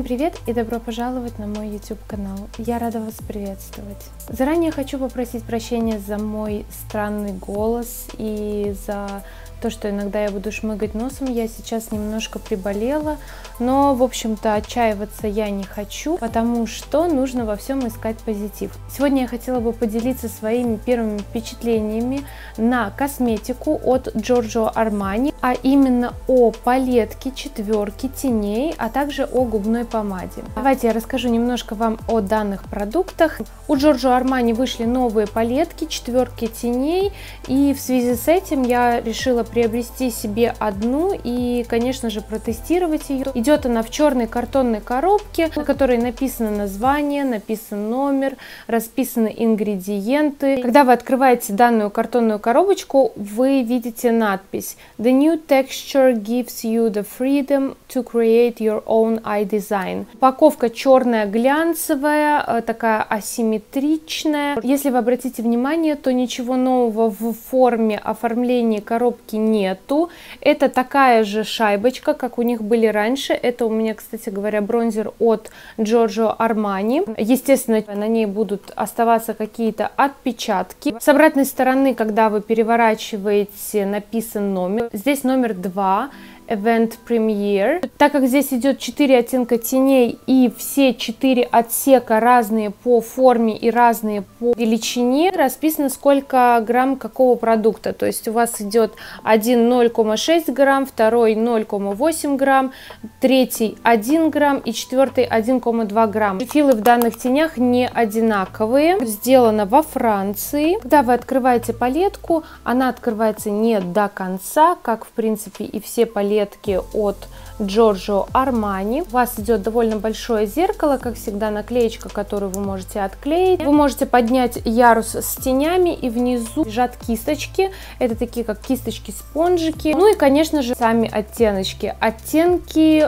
привет и добро пожаловать на мой YouTube канал. Я рада вас приветствовать. Заранее хочу попросить прощения за мой странный голос и за то, что иногда я буду шмыгать носом. Я сейчас немножко приболела, но, в общем-то, отчаиваться я не хочу, потому что нужно во всем искать позитив. Сегодня я хотела бы поделиться своими первыми впечатлениями на косметику от Giorgio Armani, а именно о палетке четверки теней, а также о губной помаде. Давайте я расскажу немножко вам о данных продуктах. У Giorgio Armani вышли новые палетки четверки теней, и в связи с этим я решила приобрести себе одну и, конечно же, протестировать ее. Идет она в черной картонной коробке, на которой написано название, написан номер, расписаны ингредиенты. Когда вы открываете данную картонную коробочку, вы видите надпись "The new texture gives you the freedom to create your own eye design". Упаковка черная, глянцевая, такая асимметричная. Если вы обратите внимание, то ничего нового в форме оформления коробки нету. Это такая же шайбочка, как у них были раньше. Это у меня, кстати говоря, бронзер от Giorgio Armani. Естественно, на ней будут оставаться какие-то отпечатки. С обратной стороны, когда вы переворачиваете, написан номер. Здесь номер 2. Event Premiere. Так как здесь идет 4 оттенка теней и все 4 отсека разные по форме и разные по величине, расписано сколько грамм какого продукта. То есть у вас идет один 0,6 грамм, второй 0,8 грамм, третий 1 грамм и четвертый 1,2 грамм. Филы в данных тенях не одинаковые. Сделано во Франции. Когда вы открываете палетку, она открывается не до конца, как в принципе и все палетки от Giorgio Armani. У вас идет довольно большое зеркало, как всегда, наклеечка, которую вы можете отклеить. Вы можете поднять ярус с тенями, и внизу лежат кисточки. Это такие как кисточки-спонжики. Ну и, конечно же, сами оттеночки. Оттенки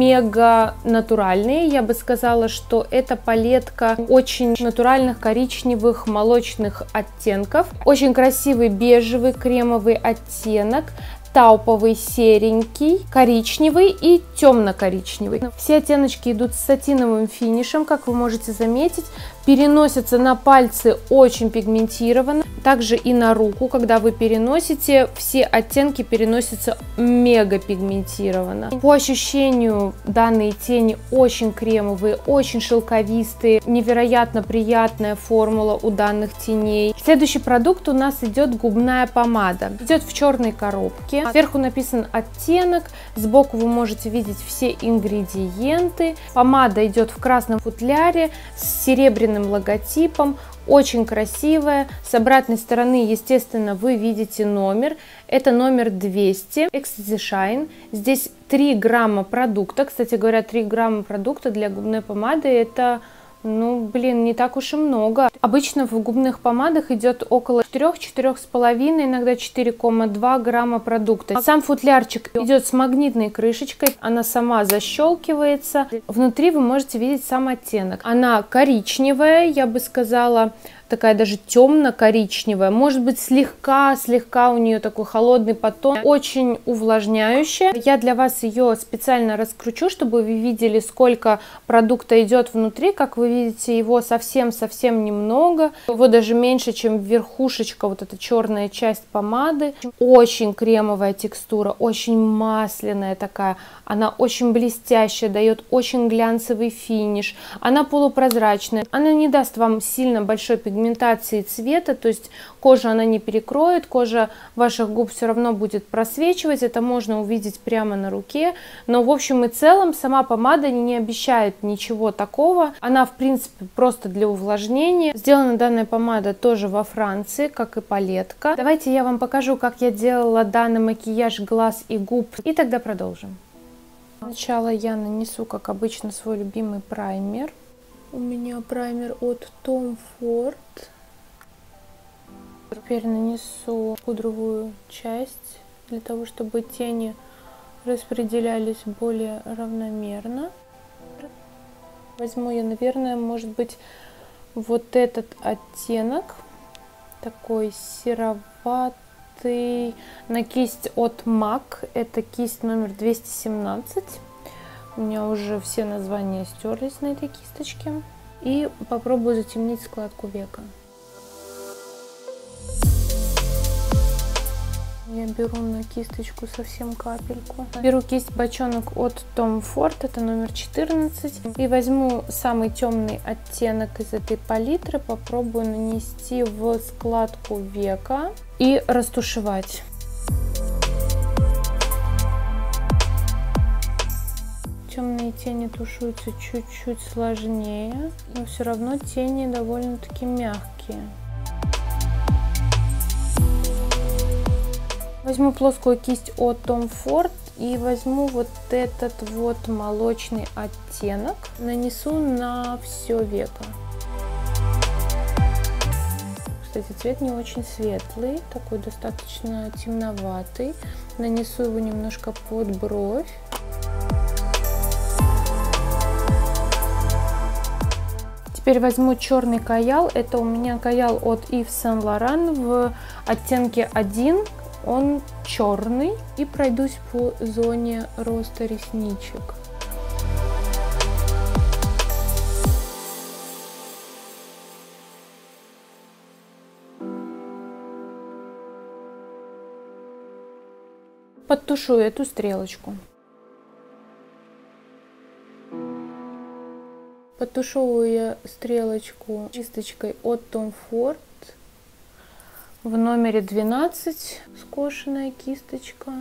мега натуральные. Я бы сказала, что эта палетка очень натуральных коричневых, молочных оттенков. Очень красивый бежевый кремовый оттенок, тауповый, серенький, коричневый и темно-коричневый. Все оттеночки идут с сатиновым финишем, как вы можете заметить. Переносятся на пальцы очень пигментированно. Также и на руку, когда вы переносите, все оттенки переносятся мега пигментированно. По ощущению, данные тени очень кремовые, очень шелковистые. Невероятно приятная формула у данных теней. Следующий продукт у нас идет губная помада. Идет в черной коробке. Сверху написан оттенок. Сбоку вы можете видеть все ингредиенты. Помада идет в красном футляре с серебряным логотипом, очень красивая. С обратной стороны, естественно, вы видите номер. Это номер 200 Ecstasy Shine. Здесь 3 грамма продукта. Кстати говоря, 3 грамма продукта для губной помады — это, ну, блин, не так уж и много. Обычно в губных помадах идет около 4-4,5, иногда 4,2 грамма продукта. Сам футлярчик идет с магнитной крышечкой, она сама защелкивается. Внутри вы можете видеть сам оттенок. Она коричневая, я бы сказала, такая даже темно-коричневая, может быть слегка у нее такой холодный подтон, очень увлажняющая. Я для вас ее специально раскручу, чтобы вы видели, сколько продукта идет внутри. Как вы видите, его совсем немного, его даже меньше, чем верхушечка, вот эта черная часть помады. Очень кремовая текстура, очень масляная такая, она очень блестящая, дает очень глянцевый финиш, она полупрозрачная, она не даст вам сильно большой пигментации цвета, то есть кожа она не перекроет, кожа ваших губ все равно будет просвечивать, это можно увидеть прямо на руке, но в общем и целом сама помада не обещает ничего такого, она в принципе просто для увлажнения. Сделана данная помада тоже во Франции, как и палетка. Давайте я вам покажу, как я делала данный макияж глаз и губ, и тогда продолжим. Сначала я нанесу, как обычно, свой любимый праймер. У меня праймер от Tom Ford. Теперь нанесу пудровую часть, для того, чтобы тени распределялись более равномерно. Возьму я, наверное, может быть, вот этот оттенок, такой сероватый, на кисть от MAC. Это кисть номер 217. У меня уже все названия стерлись на этой кисточке. И попробую затемнить складку века. Я беру на кисточку совсем капельку. Беру кисть бочонок от Tom Ford, это номер 14. И возьму самый темный оттенок из этой палитры, попробую нанести в складку века и растушевать. Темные тени тушуются чуть-чуть сложнее, но все равно тени довольно-таки мягкие. Возьму плоскую кисть от Tom Ford и возьму вот этот вот молочный оттенок, нанесу на все веко. Кстати, цвет не очень светлый, такой достаточно темноватый. Нанесу его немножко под бровь. Теперь возьму черный каял, это у меня каял от Yves Saint Laurent в оттенке 1. Он черный, и пройдусь по зоне роста ресничек. Подтушую эту стрелочку. Подтушевываю я стрелочку кисточкой от Tom Ford. В номере 12 скошенная кисточка.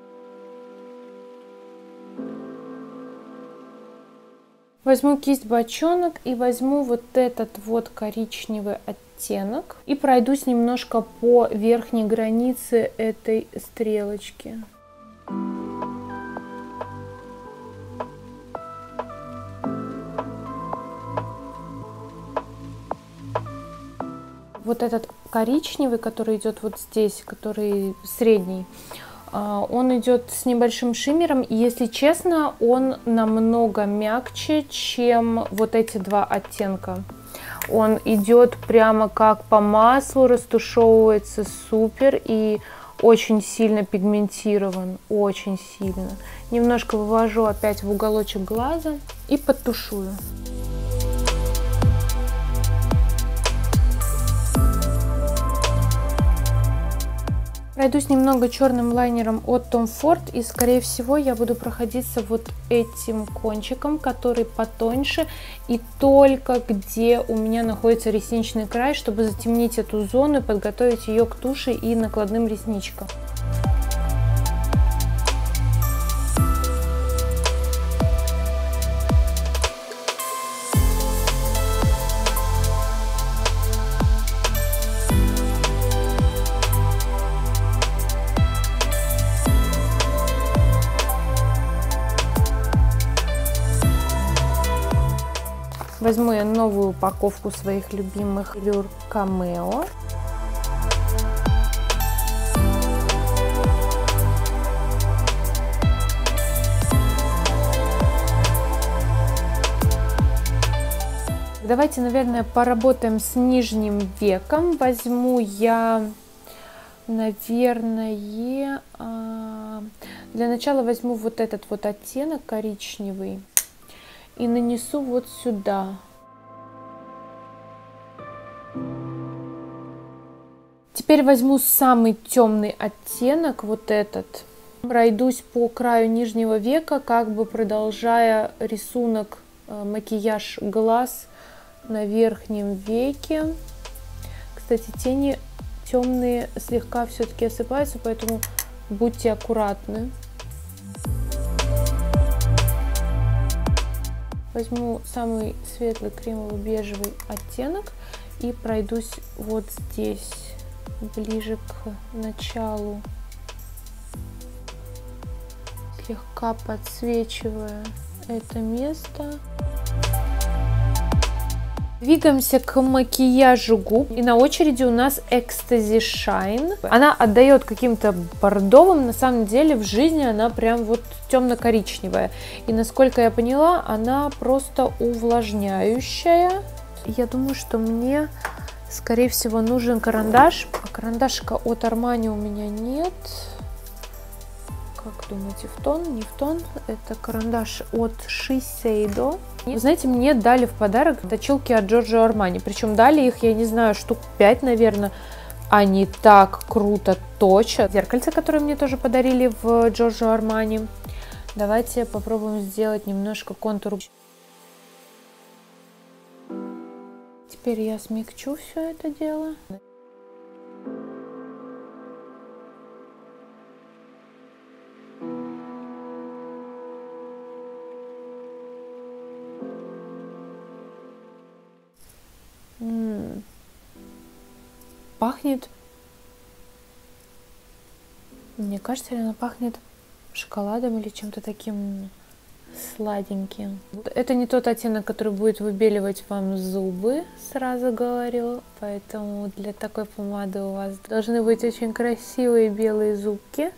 Возьму кисть бочонок и возьму вот этот вот коричневый оттенок и пройдусь немножко по верхней границе этой стрелочки. Вот этот коричневый, который идет вот здесь, который средний, он идет с небольшим шиммером. И, если честно, он намного мягче, чем вот эти два оттенка. Он идет прямо как по маслу, растушевывается супер и очень сильно пигментирован, очень сильно. Немножко вывожу опять в уголочек глаза и подтушую. Пройдусь немного черным лайнером от Tom Ford, и скорее всего я буду проходиться вот этим кончиком, который потоньше, и только где у меня находится ресничный край, чтобы затемнить эту зону и подготовить ее к туши и накладным ресничкам. Возьму я новую упаковку своих любимых Allure Cameo. Давайте, наверное, поработаем с нижним веком. Возьму я, наверное, для начала возьму вот этот вот оттенок коричневый и нанесу вот сюда. Теперь возьму самый темный оттенок, вот этот. Пройдусь по краю нижнего века, как бы продолжая рисунок, макияж глаз на верхнем веке. Кстати, тени темные слегка все-таки осыпаются, поэтому будьте аккуратны. Возьму самый светлый кремово-бежевый оттенок и пройдусь вот здесь, ближе к началу, слегка подсвечивая это место. Двигаемся к макияжу губ. И на очереди у нас Ecstasy Shine. Она отдает каким-то бордовым. На самом деле в жизни она прям вот темно-коричневая. И насколько я поняла, она просто увлажняющая. Я думаю, что мне, скорее всего, нужен карандаш. А карандашика от Armani у меня нет. Как думаете, в тон, не в тон? Это карандаш от Shiseido. Вы знаете, мне дали в подарок точилки от Giorgio Armani. Причем дали их, я не знаю, штук 5, наверное. Они так круто точат. Зеркальце, которое мне тоже подарили в Giorgio Armani. Давайте попробуем сделать немножко контур. Теперь я смягчу все это дело. Пахнет, мне кажется, она пахнет шоколадом или чем-то таким сладеньким. Это не тот оттенок, который будет выбеливать вам зубы, сразу говорю, поэтому для такой помады у вас должны быть очень красивые белые зубки.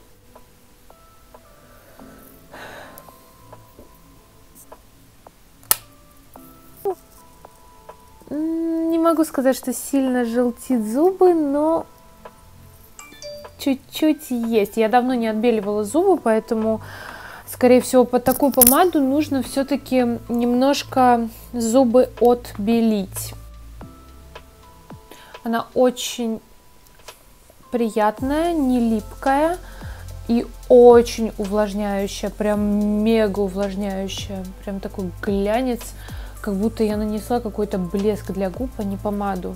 Не могу сказать, что сильно желтит зубы, но чуть-чуть есть. Я давно не отбеливала зубы, поэтому, скорее всего, под такую помаду нужно все-таки немножко зубы отбелить. Она очень приятная, не липкая и очень увлажняющая, прям мега увлажняющая, прям такой глянец. Как будто я нанесла какой-то блеск для губ, а не помаду.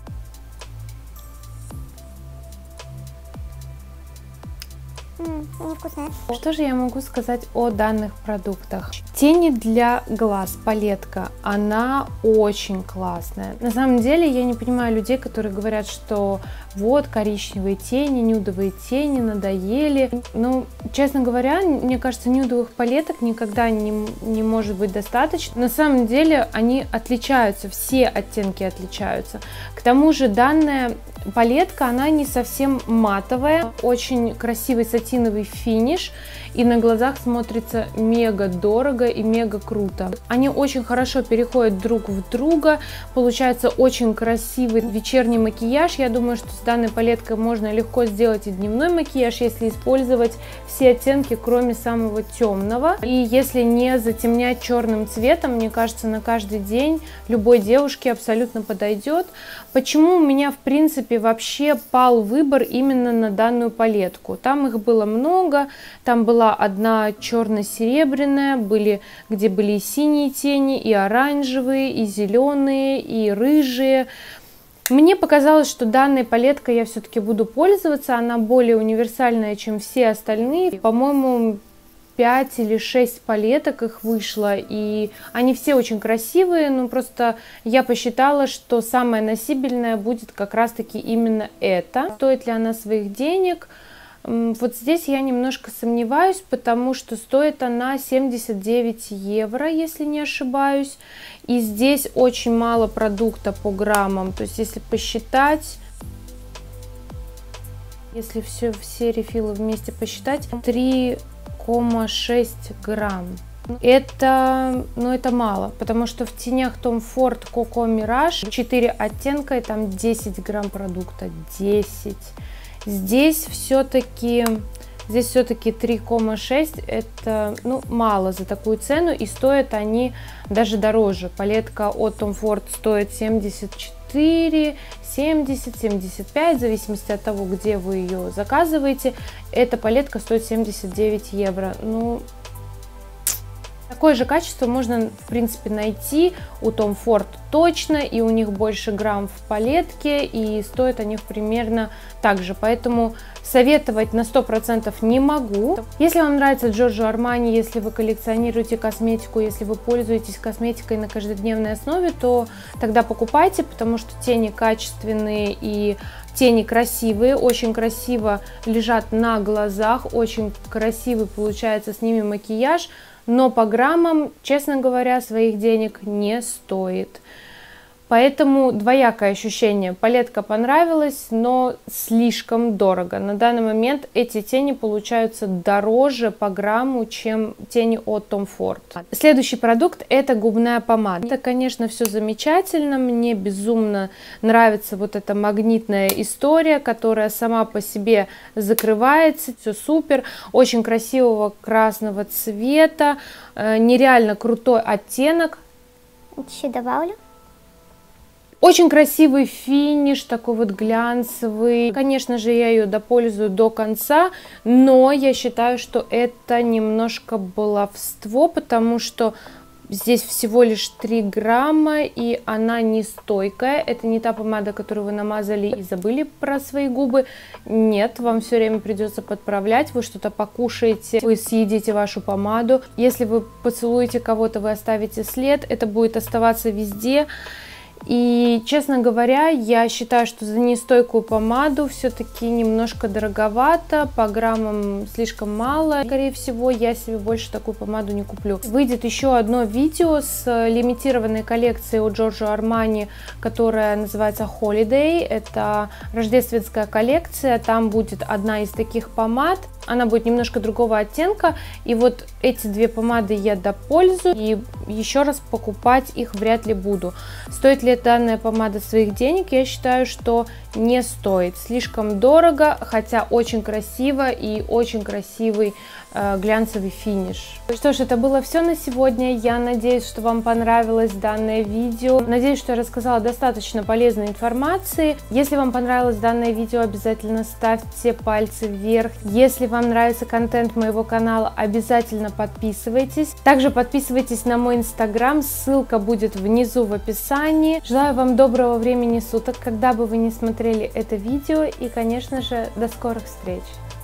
Вкусная. Что же я могу сказать о данных продуктах? Тени для глаз, палетка, она очень классная. На самом деле я не понимаю людей, которые говорят, что вот коричневые тени, нюдовые тени надоели. Ну, честно говоря, мне кажется, нюдовых палеток никогда не может быть достаточно. На самом деле они отличаются, все оттенки отличаются. К тому же данная палетка, она не совсем матовая, очень красивый сатиновый финиш, и на глазах смотрится мега дорого и мега круто. Они очень хорошо переходят друг в друга, получается очень красивый вечерний макияж. Я думаю, что с данной палеткой можно легко сделать и дневной макияж, если использовать все оттенки, кроме самого темного. И если не затемнять черным цветом, мне кажется, на каждый день любой девушке абсолютно подойдет. Почему у меня, в принципе, вообще пал выбор именно на данную палетку? Там их было много, там была одна черно-серебряная, где были и синие тени, и оранжевые, и зеленые, и рыжие. Мне показалось, что данной палеткой я все-таки буду пользоваться, она более универсальная, чем все остальные. По-моему, 5 или 6 палеток их вышло, и они все очень красивые, но просто я посчитала, что самая носибельная будет как раз-таки именно эта. Стоит ли она своих денег? Вот здесь я немножко сомневаюсь, потому что стоит она 79 евро, если не ошибаюсь. И здесь очень мало продукта по граммам, то есть если посчитать, если все рефилы вместе посчитать, 3,6 грамм. Это мало, потому что в тенях Tom Ford Coco Mirage 4 оттенка и там 10 грамм продукта, 10. Здесь все-таки 3,6, это мало за такую цену, и стоят они даже дороже. Палетка от Tom Ford стоит 74, 70, 75, в зависимости от того, где вы ее заказываете. Эта палетка стоит 79 евро. Такое же качество можно, в принципе, найти у Tom Ford точно, и у них больше грамм в палетке, и стоят они примерно так же, поэтому советовать на 100% не могу. Если вам нравится Giorgio Armani, если вы коллекционируете косметику, если вы пользуетесь косметикой на каждодневной основе, то тогда покупайте, потому что тени качественные и тени красивые, очень красиво лежат на глазах, очень красивый получается с ними макияж. Но по граммам, честно говоря, своих денег не стоит. Поэтому двоякое ощущение. Палетка понравилась, но слишком дорого. На данный момент эти тени получаются дороже по грамму, чем тени от Tom Ford. Следующий продукт — это губная помада. Это, конечно, все замечательно. Мне безумно нравится вот эта магнитная история, которая сама по себе закрывается. Все супер. Очень красивого красного цвета. Нереально крутой оттенок. Еще добавлю. Очень красивый финиш, такой вот глянцевый. Конечно же, я ее допользую до конца, но я считаю, что это немножко баловство, потому что здесь всего лишь 3 грамма, и она не стойкая. Это не та помада, которую вы намазали и забыли про свои губы. Нет, вам все время придется подправлять. Вы что-то покушаете, вы съедите вашу помаду. Если вы поцелуете кого-то, вы оставите след. Это будет оставаться везде. И, честно говоря, я считаю, что за нестойкую помаду все-таки немножко дороговато, по граммам слишком мало. Скорее всего, я себе больше такую помаду не куплю. Выйдет еще одно видео с лимитированной коллекцией от Giorgio Armani, которая называется Holiday. Это рождественская коллекция, там будет одна из таких помад. Она будет немножко другого оттенка, и вот эти 2 помады я допользую, и еще раз покупать их вряд ли буду. Стоит ли данная помада своих денег? Я считаю, что не стоит. Слишком дорого, хотя очень красиво и очень красивый глянцевый финиш. Что ж, это было все на сегодня. Я надеюсь, что вам понравилось данное видео. Надеюсь, что я рассказала достаточно полезной информации. Если вам понравилось данное видео, обязательно ставьте пальцы вверх. Если вам нравится контент моего канала, обязательно подписывайтесь. Также подписывайтесь на мой инстаграм, ссылка будет внизу в описании. Желаю вам доброго времени суток, когда бы вы ни смотрели это видео, и, конечно же, до скорых встреч!